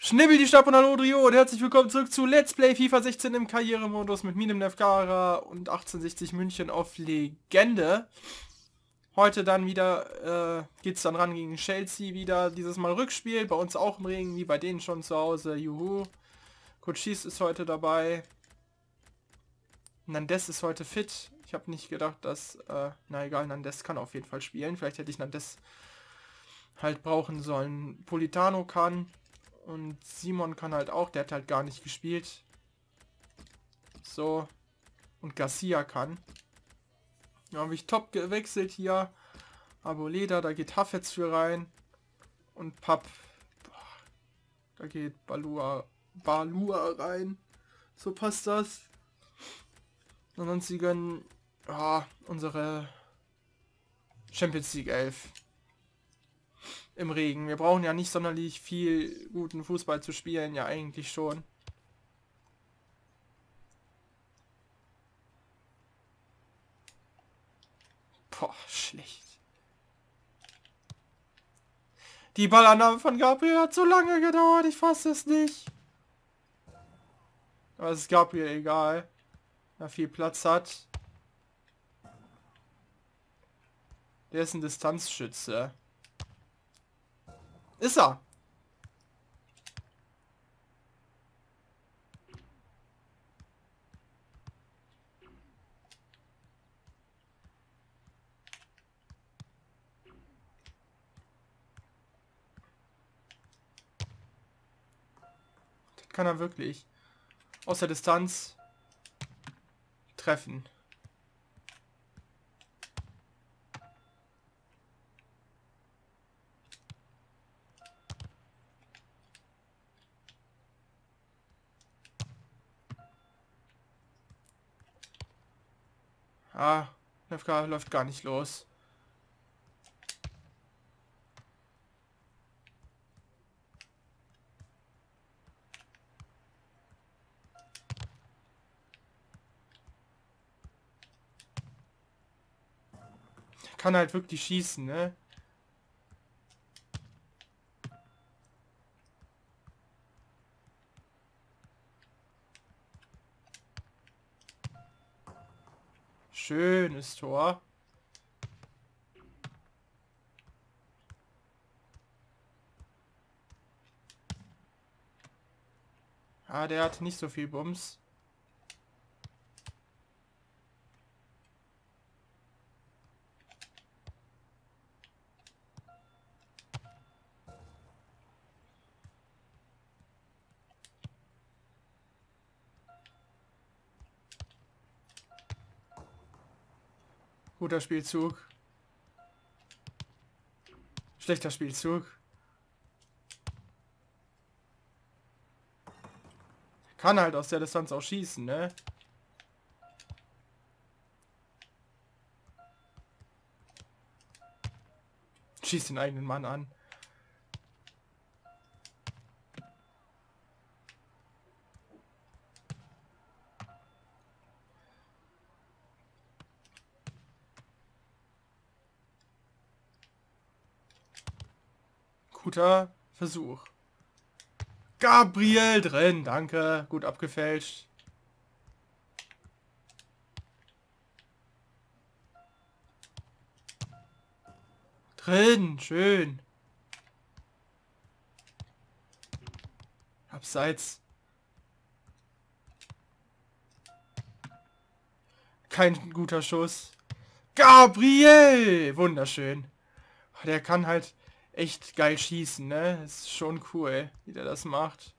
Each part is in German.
Schnibbel die Stab und hallo Drio und herzlich willkommen zurück zu Let's Play FIFA 16 im Karrieremodus mit Minem Nevkara und 1860 München auf Legende. Heute dann wieder geht's dann ran gegen Chelsea wieder, dieses Mal Rückspiel, bei uns auch im Regen, wie bei denen schon zu Hause, juhu. Coachis ist heute dabei. Nandes ist heute fit. Ich habe nicht gedacht, dass, na egal, Nandes kann auf jeden Fall spielen. Vielleicht hätte ich Nandes halt brauchen sollen. Politano kann. Und Simon kann halt auch, der hat halt gar nicht gespielt. So. Und Garcia kann. Ja, habe ich top gewechselt hier. Arboleda, da geht Hafetz für rein. Und Papp. Da geht Balua rein. So passt das. Ansonsten ja, unsere Champions League 11. Im Regen. Wir brauchen ja nicht sonderlich viel guten Fußball zu spielen, ja eigentlich schon. Boah, schlecht. Die Ballannahme von Gabriel hat so lange gedauert, ich fasse es nicht. Aber es ist Gabriel egal. Wenn er viel Platz hat. Der ist ein Distanzschütze. Ist er? Das kann er wirklich. Aus der Distanz treffen. Ah, FK läuft gar nicht los. Kann halt wirklich schießen, ne? Schönes Tor. Ah, der hat nicht so viel Bums. Guter Spielzug. Schlechter Spielzug. Kann halt aus der Distanz auch schießen, ne? Schießt den eigenen Mann an. Guter Versuch. Gabriel drin, danke. Gut abgefälscht. Drin, schön. Abseits. Kein guter Schuss. Gabriel! Wunderschön. Der kann halt echt geil schießen, ne? Ist schon cool, wie der das macht.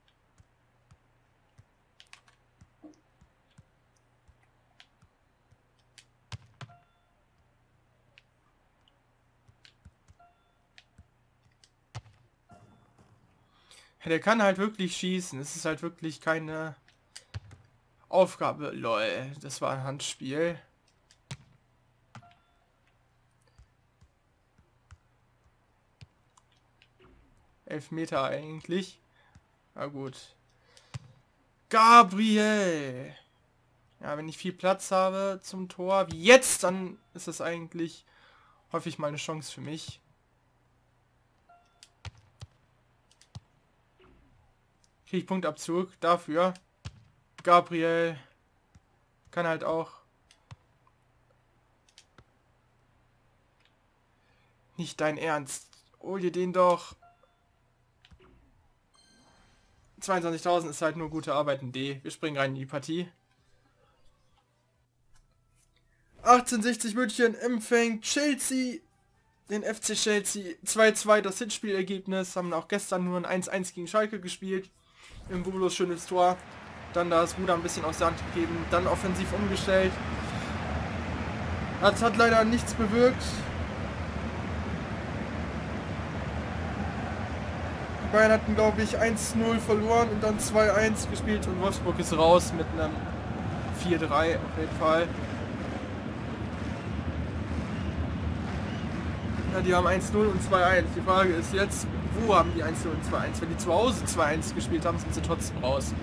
Der kann halt wirklich schießen. Es ist halt wirklich keine Aufgabe. Lol, das war ein Handspiel. Elfmeter eigentlich. Na gut. Gabriel! Ja, wenn ich viel Platz habe zum Tor, wie jetzt, dann ist das eigentlich häufig mal eine Chance für mich. Kriege ich Punktabzug dafür. Gabriel kann halt auch nicht dein Ernst. Hol dir den doch. 22.000 ist halt nur gute Arbeit in D. Wir springen rein in die Partie. 1860 München empfängt Chelsea. Den FC Chelsea 2-2 das Hinspielergebnis. Haben auch gestern nur ein 1-1 gegen Schalke gespielt. Im Bulos schönes Tor. Dann das Ruder ein bisschen aus der Hand gegeben. Dann offensiv umgestellt. Das hat leider nichts bewirkt. Die Bayern hatten, glaube ich, 1-0 verloren und dann 2-1 gespielt. Und Wolfsburg ist raus mit einem 4-3 auf jeden Fall. Ja, die haben 1-0 und 2-1. Die Frage ist jetzt, wo haben die 1-0 und 2-1? Wenn die zu Hause 2-1 gespielt haben, sind sie trotzdem raus.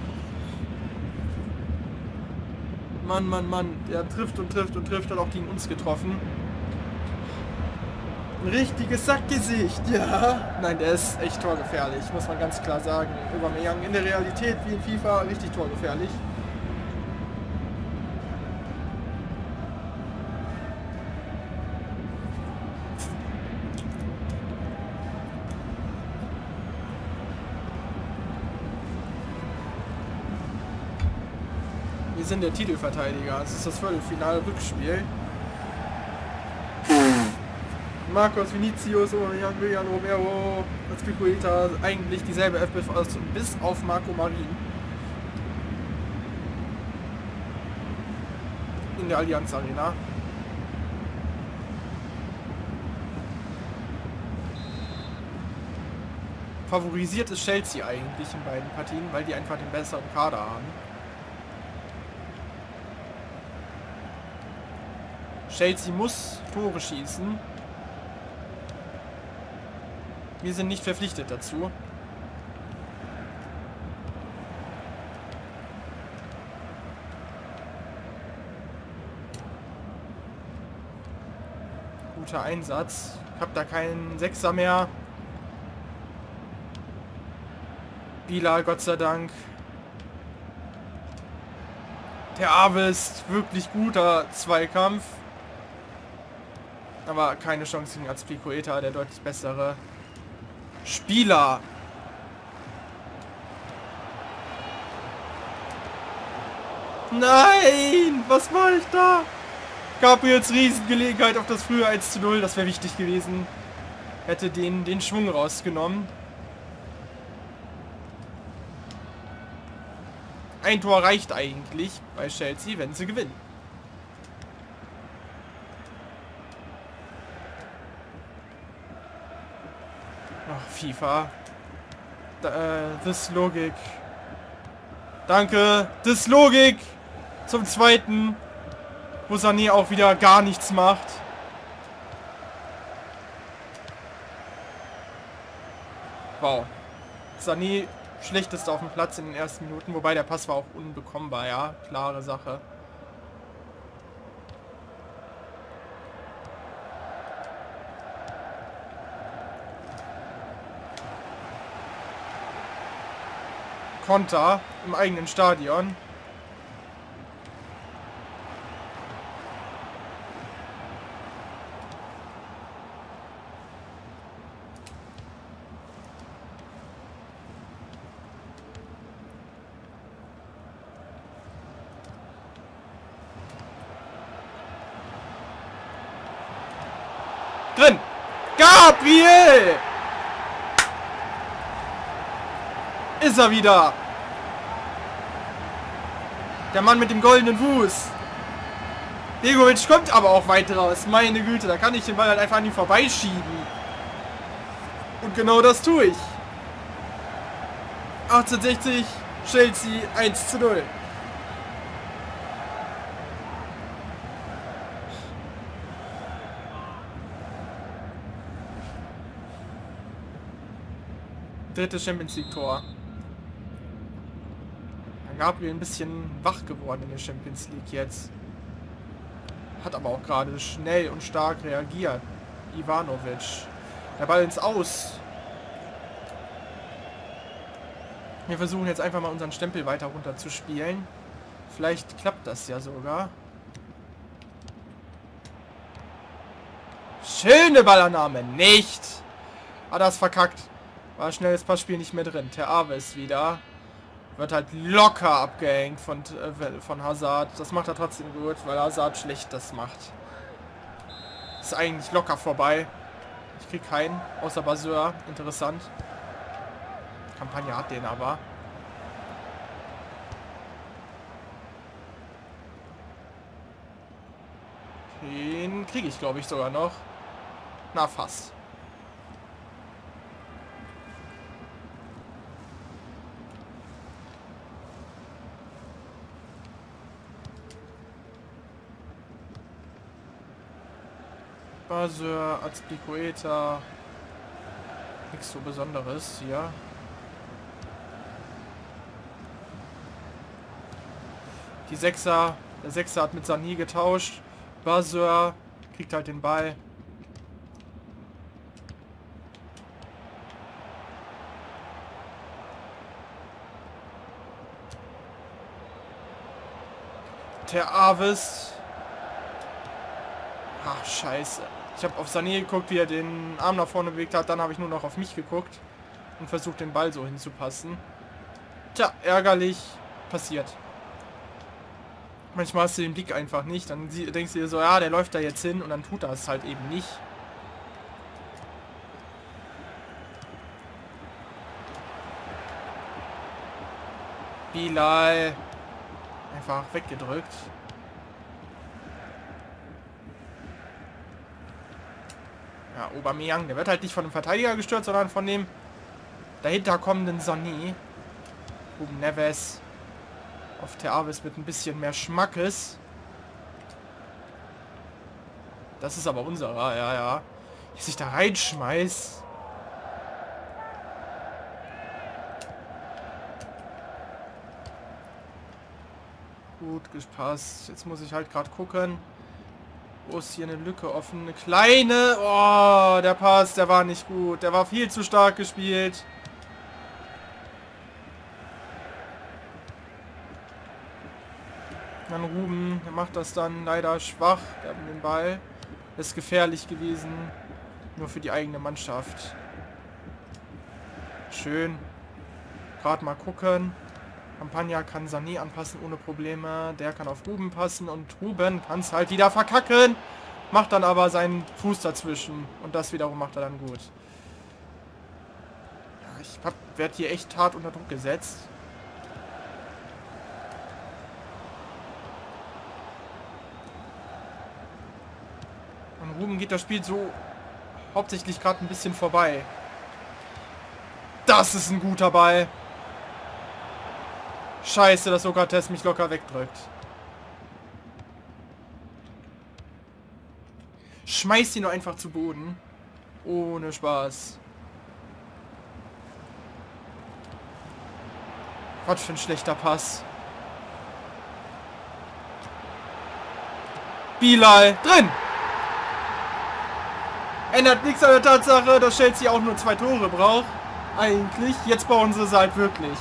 Mann, der trifft und trifft und trifft, hat auch gegen uns getroffen. Ein richtiges Sackgesicht, ja. Nein, der ist echt torgefährlich, muss man ganz klar sagen. Aubameyang in der Realität wie in FIFA richtig torgefährlich. Wir sind der Titelverteidiger. Es ist das Viertelfinal-Rückspiel. Marcos, Vinicius, Aubameyang, Willian, Romero, Azpilicueta, eigentlich dieselbe FBF aus, bis auf Marco Marin. In der Allianz Arena. Favorisiert ist Chelsea eigentlich in beiden Partien, weil die einfach den besseren Kader haben. Chelsea muss Tore schießen. Wir sind nicht verpflichtet dazu. Guter Einsatz. Ich habe da keinen Sechser mehr. Bilal, Gott sei Dank. Der Aves, wirklich guter Zweikampf. Aber keine Chance gegen Azpilicueta, der deutlich bessere Spieler. Nein! Was mache ich da? Gabriels Riesengelegenheit auf das frühe 1:0. Das wäre wichtig gewesen. Hätte den Schwung rausgenommen. Ein Tor reicht eigentlich bei Chelsea, wenn sie gewinnen. Ach, FIFA. Das Logik. Danke. Das Logik. Zum zweiten. Wo Sané auch wieder gar nichts macht. Wow. Sané schlechteste auf dem Platz in den ersten Minuten. Wobei der Pass war auch unbekommbar, ja. Klare Sache. Konter im eigenen Stadion. Drin! Gabriel! Ist er wieder. Der Mann mit dem goldenen Fuß. Begovic kommt aber auch weit raus. Meine Güte, da kann ich den Ball halt einfach an ihm vorbeischieben. Und genau das tue ich. 1860, Chelsea 1:0. Drittes Champions League Tor. Gabriel ein bisschen wach geworden in der Champions League jetzt. Hat aber auch gerade schnell und stark reagiert. Ivanovic. Der Ball ins Aus. Wir versuchen jetzt einfach mal unseren Stempel weiter runter zu spielen. Vielleicht klappt das ja sogar. Schöne Ballannahme. Nicht. Ah, das verkackt. War schnelles Passspiel nicht mehr drin. Ter Awe ist wieder. Wird halt locker abgehängt von Hazard. Das macht er trotzdem gut, weil Hazard schlecht das macht. Ist eigentlich locker vorbei. Ich krieg keinen, außer Baseur. Interessant. Kampagne hat den aber. Den kriege ich, glaube ich, sogar noch. Na, fast. Baseur, Azpilicueta. Nichts so Besonderes hier. Die Sechser. Der Sechser hat mit Sani getauscht. Baseur kriegt halt den Ball. Ter Aves. Ach, scheiße. Ich habe auf Sané geguckt, wie er den Arm nach vorne bewegt hat. Dann habe ich nur noch auf mich geguckt und versucht, den Ball so hinzupassen. Tja, ärgerlich. Passiert. Manchmal hast du den Blick einfach nicht. Dann denkst du dir so, ja, der läuft da jetzt hin und dann tut er es halt eben nicht. Bilal. Einfach weggedrückt. Ja, Aubameyang, der wird halt nicht von dem Verteidiger gestört, sondern von dem dahinter kommenden Sané. Ruben Neves auf Ter Aves mit ein bisschen mehr Schmackes. Das ist aber unserer, ja, ja. Wie sich da reinschmeißt. Gut gepasst. Jetzt muss ich halt gerade gucken. Wo ist hier eine Lücke offen? Eine kleine. Oh, der Pass, der war nicht gut. Der war viel zu stark gespielt. Dann Ruben, der macht das dann leider schwach. Der hat den Ball. Ist gefährlich gewesen. Nur für die eigene Mannschaft. Schön. Gerade mal gucken. Campagna kann Sané anpassen ohne Probleme. Der kann auf Ruben passen. Und Ruben kann es halt wieder verkacken. Macht dann aber seinen Fuß dazwischen. Und das wiederum macht er dann gut. Ja, ich werde hier echt hart unter Druck gesetzt. Und Ruben geht das Spiel so hauptsächlich gerade ein bisschen vorbei. Das ist ein guter Ball. Scheiße, dass Sokrates mich locker wegdrückt. Schmeißt ihn nur einfach zu Boden. Ohne Spaß. Was für ein schlechter Pass. Bilal drin. Ändert nichts an der Tatsache, dass Chelsea auch nur 2 Tore braucht. Eigentlich. Jetzt bauen sie es halt wirklich.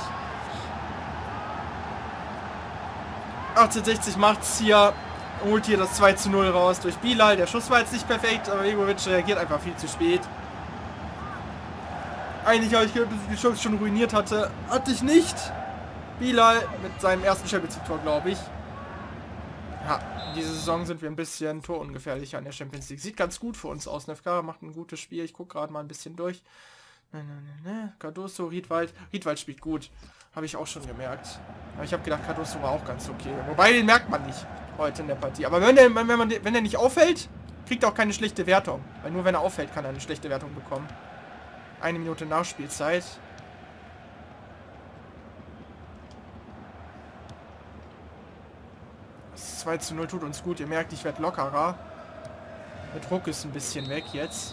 1860 macht's hier. Holt hier das 2:0 raus durch Bilal. Der Schuss war jetzt nicht perfekt, aber Begovic reagiert einfach viel zu spät. Eigentlich habe ich gehört, dass ich die Chance schon ruiniert hatte. Hatte ich nicht. Bilal mit seinem ersten Champions League Tor, glaube ich. Ja, diese Saison sind wir ein bisschen torungefährlicher an der Champions League. Sieht ganz gut für uns aus. Nefkara macht ein gutes Spiel. Ich gucke gerade mal ein bisschen durch. Cardoso, Riedwald. Riedwald spielt gut. Habe ich auch schon gemerkt. Aber ich habe gedacht, Cardoso war auch ganz okay. Wobei, den merkt man nicht heute in der Partie. Aber wenn der nicht auffällt, kriegt er auch keine schlechte Wertung. Weil nur wenn er auffällt, kann er eine schlechte Wertung bekommen. 1 Minute Nachspielzeit. Das 2:0 tut uns gut. Ihr merkt, ich werde lockerer. Der Druck ist ein bisschen weg jetzt.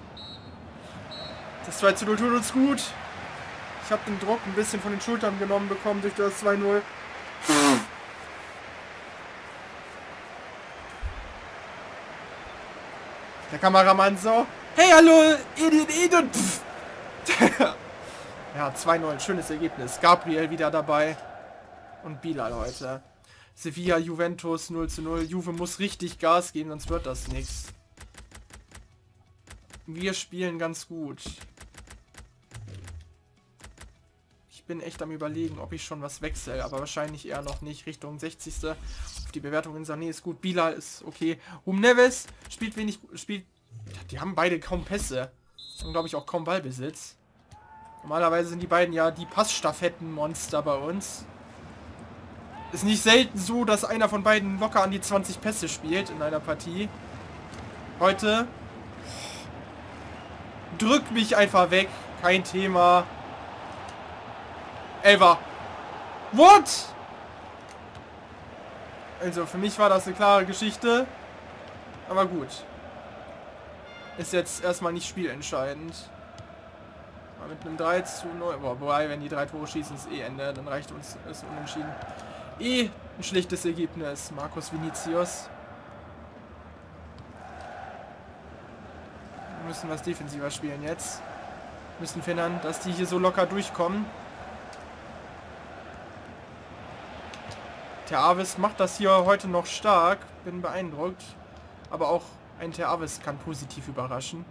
Das 2:0 tut uns gut. Ich habe den Druck ein bisschen von den Schultern genommen bekommen durch das 2:0. Der Kameramann so. Hey, hallo, Idiot. Ja, 2-0, schönes Ergebnis. Gabriel wieder dabei. Und Bilal heute. Sevilla, Juventus 0:0. Juve muss richtig Gas geben, sonst wird das nichts. Wir spielen ganz gut. Ich bin echt am Überlegen, ob ich schon was wechsle, aber wahrscheinlich eher noch nicht. Richtung 60. Die Bewertung in Sané ist gut. Bilal ist okay. Neves spielt wenig... Die haben beide kaum Pässe. Und glaube ich auch kaum Ballbesitz. Normalerweise sind die beiden ja die Passstaffettenmonster bei uns. Ist nicht selten so, dass einer von beiden locker an die 20 Pässe spielt in einer Partie. Heute... Drück mich einfach weg. Kein Thema. Elfer. What? Also für mich war das eine klare Geschichte. Aber gut. Ist jetzt erstmal nicht spielentscheidend. Aber mit einem 3:0. Wobei, wenn die 3 Tore schießen, ist eh Ende. Dann reicht uns das Unentschieden. Eh ein schlechtes Ergebnis. Marcos Vinicius. Wir müssen was defensiver spielen jetzt. Müssen finden, dass die hier so locker durchkommen. Ter Aves macht das hier heute noch stark. Bin beeindruckt. Aber auch ein Ter Aves kann positiv überraschen.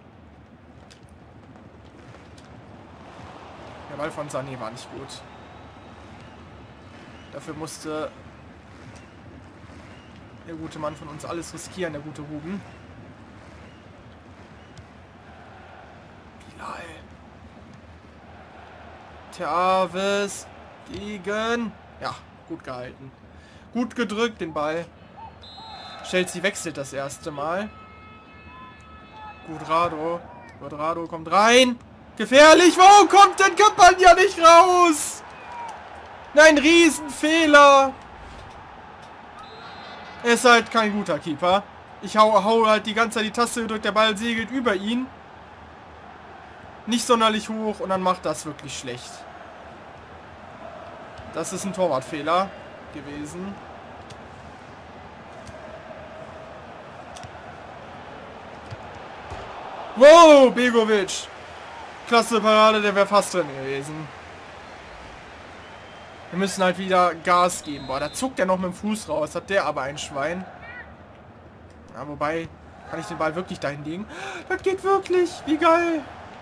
Der Ball von Sané war nicht gut. Dafür musste der gute Mann von uns alles riskieren, der gute Ruben. Bilal. Ter Aves gegen... Ja, gut gehalten. Gut gedrückt, den Ball. Chelsea wechselt das erste Mal. Cuadrado. Cuadrado kommt rein. Gefährlich. Wo kommt denn Campagna nicht raus? Nein, Riesenfehler. Er ist halt kein guter Keeper. Ich hau halt die ganze Zeit die Taste gedrückt. Der Ball segelt über ihn. Nicht sonderlich hoch und dann macht das wirklich schlecht. Das ist ein Torwartfehler gewesen. Wow, Begovic. Klasse Parade, der wäre fast drin gewesen. Wir müssen halt wieder Gas geben. Boah, da zuckt er noch mit dem Fuß raus. Hat der aber ein Schwein. Ja, wobei, kann ich den Ball wirklich dahin legen? Das geht wirklich. Wie geil.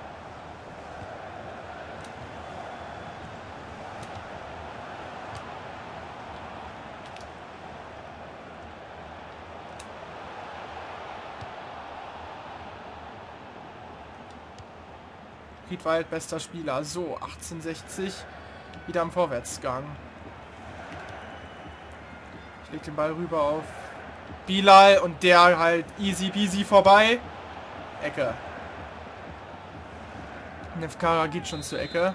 Friedwald, bester Spieler. So, 1860. Wieder am Vorwärtsgang. Ich leg den Ball rüber auf Bilal und der halt easy peasy vorbei. Ecke. Nefkara geht schon zur Ecke.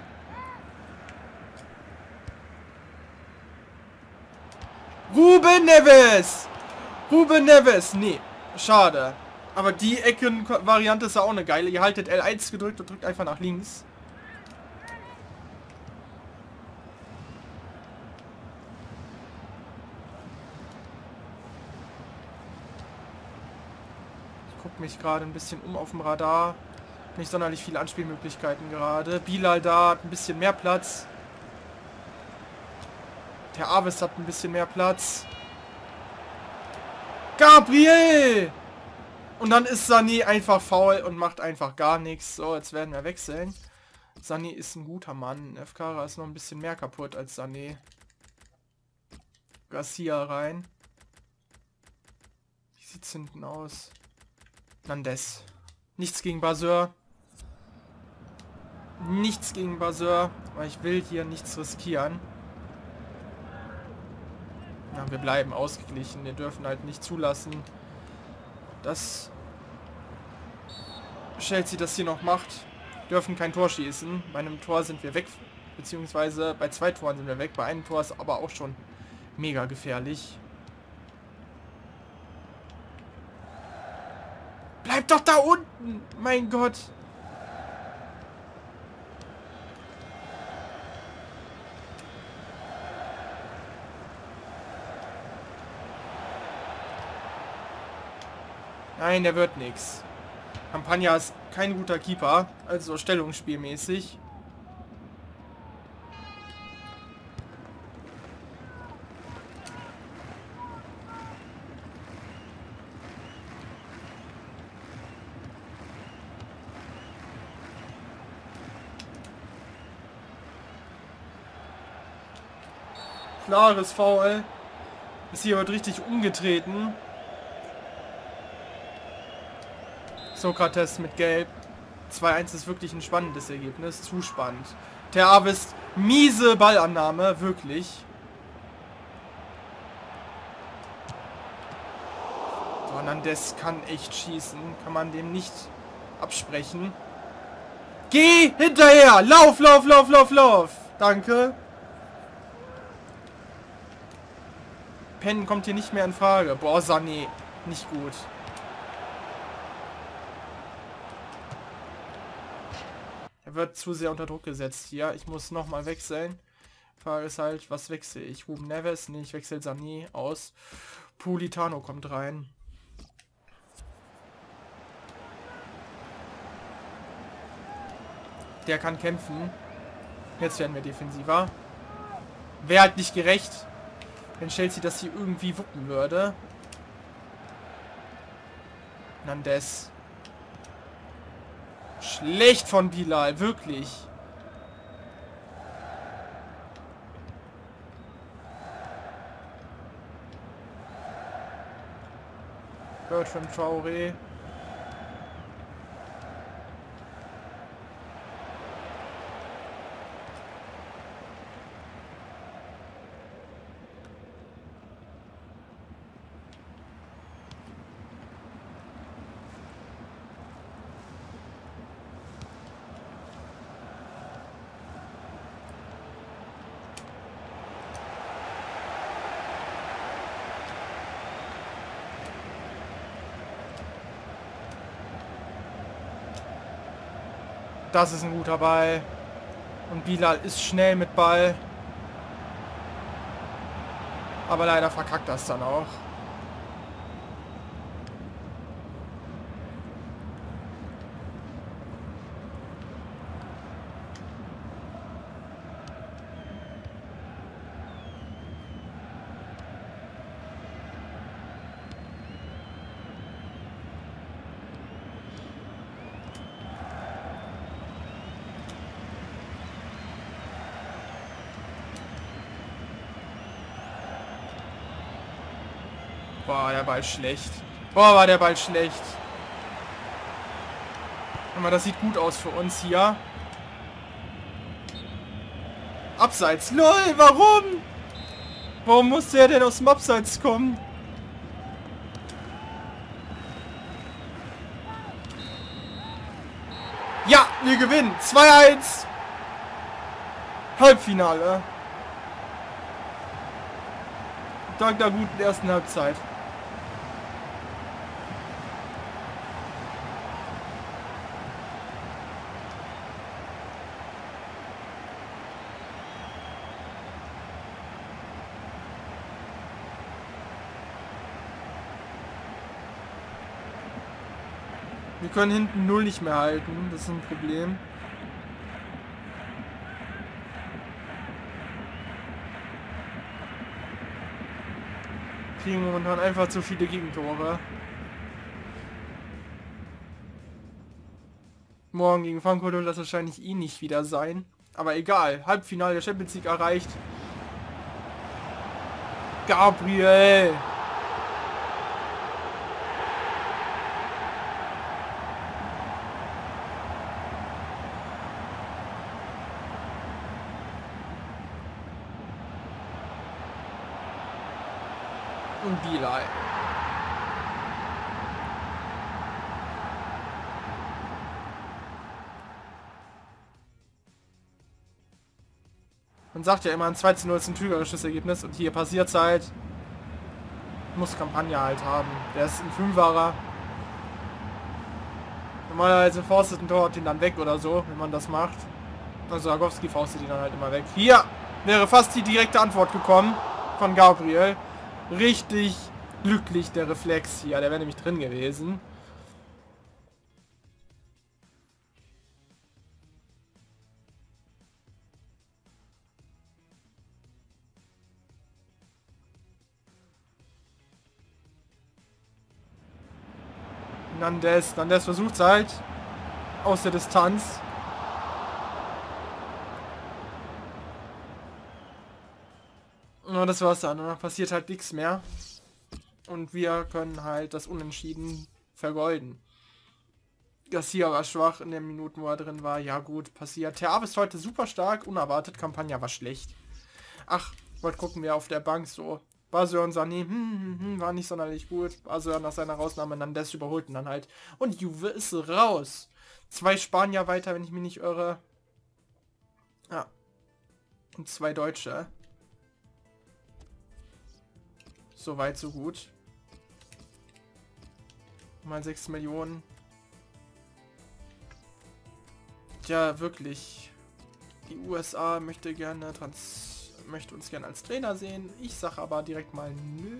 Ruben Neves! Ruben Neves! Nee, schade. Aber die Ecken-Variante ist ja auch eine geile. Ihr haltet L1 gedrückt und drückt einfach nach links. Ich gucke mich gerade ein bisschen um auf dem Radar. Nicht sonderlich viele Anspielmöglichkeiten gerade. Bilal da hat ein bisschen mehr Platz. Der Aves hat ein bisschen mehr Platz. Gabriel! Und dann ist Sané einfach faul und macht einfach gar nichts. So, jetzt werden wir wechseln. Sané ist ein guter Mann. Nefkara ist noch ein bisschen mehr kaputt als Sané. Garcia rein. Wie sieht's hinten aus? Nandes. Nichts gegen Baseur. Nichts gegen Baseur. Aber ich will hier nichts riskieren. Ja, wir bleiben ausgeglichen. Wir dürfen halt nicht zulassen, dass Chelsea das hier noch macht. Dürfen kein Tor schießen. Bei einem Tor sind wir weg. Beziehungsweise bei 2 Toren sind wir weg. Bei einem Tor ist aber auch schon mega gefährlich. Bleib doch da unten! Mein Gott! Nein, der wird nix. Campagna ist kein guter Keeper, also stellungsspielmäßig. Klares Foul. Ist hier wird richtig umgetreten. Sokrates mit Gelb. 2-1 ist wirklich ein spannendes Ergebnis. Zu spannend. Der Avist, miese Ballannahme, wirklich. Hernandez kann echt schießen. Kann man dem nicht absprechen. Geh hinterher! Lauf, lauf, lauf, lauf, lauf! Danke. Penn kommt hier nicht mehr in Frage. Boah, Sané. Nicht gut. Er wird zu sehr unter Druck gesetzt hier. Ich muss nochmal wechseln. Frage ist halt, was wechsle ich? Ruben Neves? Nee, ich wechsle Sané aus. Politano kommt rein. Der kann kämpfen. Jetzt werden wir defensiver. Wäre halt nicht gerecht, wenn Chelsea das hier irgendwie wuppen würde. Hernandez. Schlecht von Bilal, wirklich. Bertrand Traoré. Das ist ein guter Ball. Und Bilal ist schnell mit Ball. Aber leider verkackt das dann auch. Boah, der Ball schlecht. Boah, war der Ball schlecht. Aber das sieht gut aus für uns hier. Abseits. LOL, warum? Warum musste er denn aus dem Abseits kommen? Ja, wir gewinnen. 2-1. Halbfinale. Dank der guten ersten Halbzeit. Wir können hinten 0 nicht mehr halten. Das ist ein Problem. Kriegen momentan einfach zu viele Gegentore. Morgen gegen Frankfurt wird das wahrscheinlich eh nicht wieder sein. Aber egal. Halbfinale der Champions League erreicht. Gabriel! Und Bilal. Man sagt ja immer, ein 2:0 ist ein trügerisches Ergebnis und hier passiert es halt. Muss Kampagne halt haben. Der ist ein Fünferer. Normalerweise faustet ein Torwart den dann weg oder so, wenn man das macht. Also Agowski faustet ihn dann halt immer weg. Hier wäre fast die direkte Antwort gekommen von Gabriel. Richtig glücklich der Reflex hier. Der wäre nämlich drin gewesen. Hernandez versucht es halt aus der Distanz. Und das war's dann. Und dann passiert halt nichts mehr. Und wir können halt das Unentschieden vergolden. Garcia war schwach in den Minuten, wo er drin war. Ja gut, passiert. Theabe ist heute super stark. Unerwartet. Campagna war schlecht. Ach, wollte gucken, wer auf der Bank so. Basel und Sané, war nicht sonderlich gut. Basel nach seiner Rausnahme Nandes überholten dann halt. Und Juve ist raus. 2 Spanier weiter, wenn ich mich nicht irre. Ja. Und 2 Deutsche. So weit, so gut. Mal 6 Millionen. Ja, wirklich. Die USA möchte uns gerne als Trainer sehen. Ich sage aber direkt mal nö.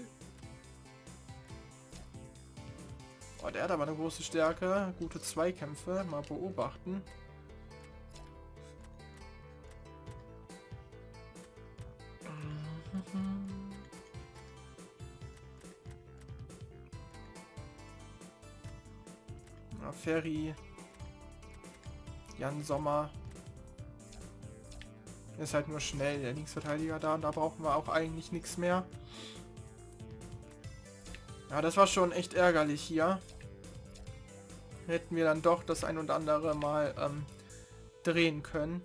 Oh, der hat aber eine große Stärke. Gute Zweikämpfe. Mal beobachten. Na, Ferry. Jan Sommer. Ist halt nur schnell, der Linksverteidiger da. Und da brauchen wir auch eigentlich nichts mehr. Ja, das war schon echt ärgerlich hier. Hätten wir dann doch das ein und andere mal drehen können.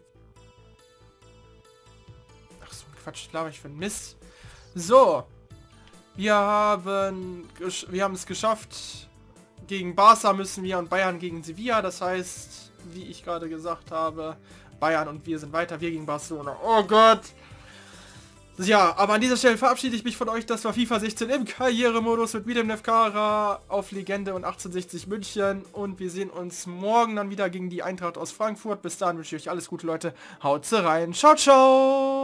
Ach so, Quatsch, glaube ich für ein Mist. So. Wir haben es geschafft. Gegen Barca müssen wir und Bayern gegen Sevilla. Das heißt, wie ich gerade gesagt habe, Bayern und wir sind weiter. Wir gegen Barcelona. Oh Gott. Ja, aber an dieser Stelle verabschiede ich mich von euch. Das war FIFA 16 im Karrieremodus mit Widem Nefkara auf Legende und 1860 München. Und wir sehen uns morgen dann wieder gegen die Eintracht aus Frankfurt. Bis dahin wünsche ich euch alles Gute, Leute. Haut rein. Ciao, ciao.